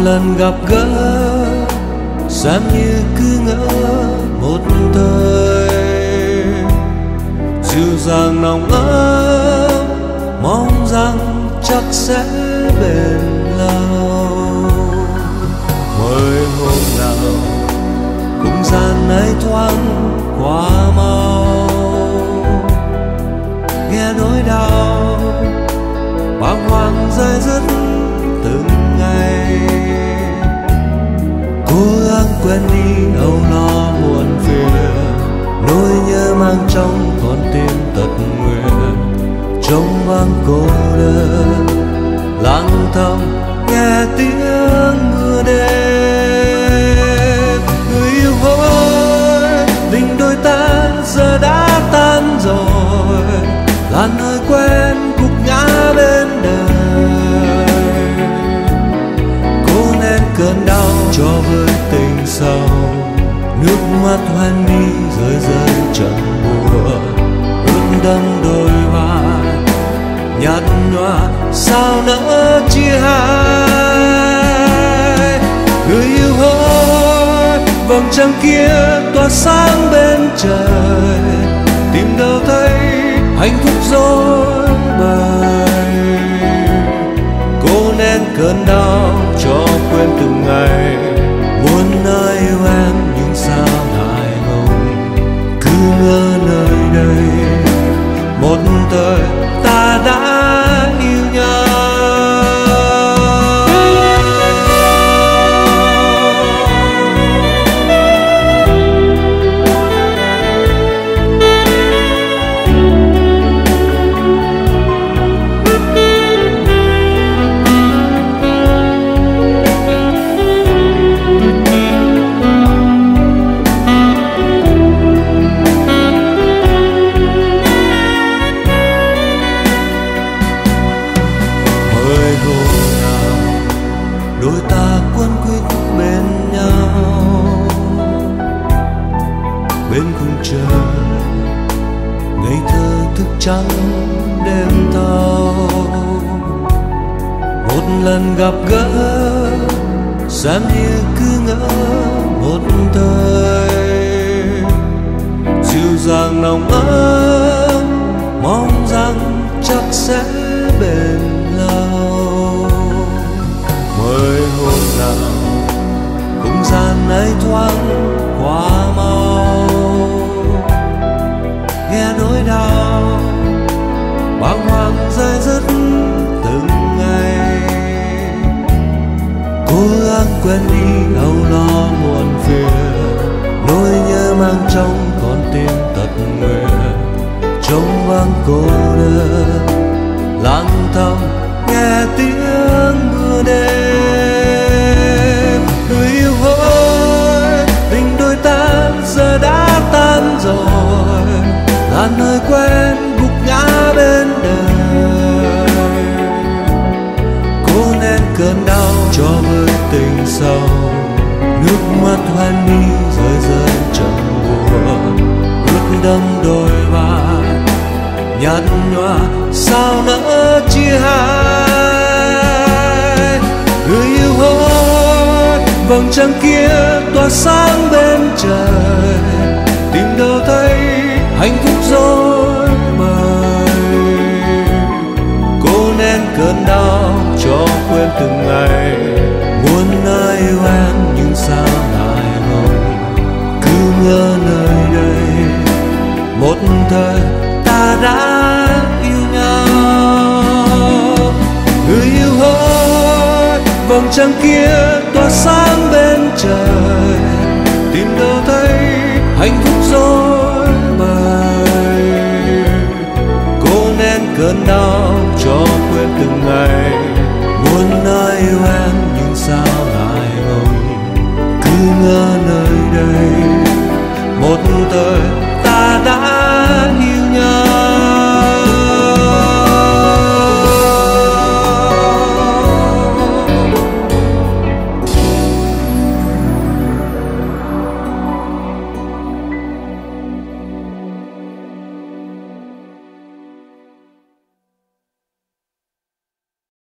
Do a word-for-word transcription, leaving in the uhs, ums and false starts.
lần gặp gỡ xem như cứ ngỡ một thời, dịu dàng nồng ấm mong rằng chắc sẽ bền lâu. Mới hôm nào không gian ấy thoáng qua mau, nghe nỗi đau bàng hoàng dây dứt từng ngày, cố gắng quên đi âu lo muộn phiền, nỗi nhớ mang trong con tim tật nguyền, trong vắng cô đơn lặng thầm nghe tiếng mưa đêm. Người yêu ơi, tình đôi ta giờ đã tan rồi, là nơi quen gục ngã bên đời. Cố nén cơn đau cho với tình sâu, nước mắt hoen mi rơi rơi chẳng buồn, ướt đẫm đôi vai nhạt nhòa sao nỡ chia hai. Người yêu ơi, vầng trăng kia tỏa sáng bên trời, tìm đâu thấy hạnh phúc dối bời. Cố nén cơn đau cho quên từng ngày, muốn nói yêu em nhưng sao ngại ngùng, cứ ngỡ nơi đây một thời ta đã yêu nhau. Đôi ta quấn quýt bên nhau, bên khung trời ngây thơ thức trắng đêm thâu. Một lần gặp gỡ xem như cứ ngỡ một thời, dịu dàng nồng ấm mong rằng chắc sẽ bền lâu. Mới hôm nào không gian ấy thoáng qua mau, nghe nỗi đau bàng hoàng dây dứt từng ngày, cố gắng quên đi âu lo muộn phiền, nỗi nhớ mang trong con tim tật nguyền, trong vắng cô đơn lặng thầm nghe tiếng mưa đêm. Người yêu ơi, tình đôi ta giờ đã tan rồi, là nơi quen gục ngã bên đời. Cố nén cơn đau cho với tình sâu, nước mắt hoen mi rơi rơi chẳng buồn, ướt đẫm đôi vai nhạt nhòa sao nỡ chia hai. Người yêu ơi, vầng trăng kia tỏa sáng bên trời, tìm đâu thấy hạnh phúc dối bời. Cố nén cơn đau cho quên từng ngày, muốn nói yêu em nhưng sao ngại ngùng, cứ ngỡ nơi đây một thời ta đã yêu nhau. Người yêu ơi, vầng trăng kia tỏa sáng bên trời, tìm đâu thấy hạnh phúc dối bời. Cố nén cơn đau cho quên từng ngày, muốn nói yêu em nhưng sao ngại ngùng, cứ ngỡ nơi đây một thời ta đã yêu nhau.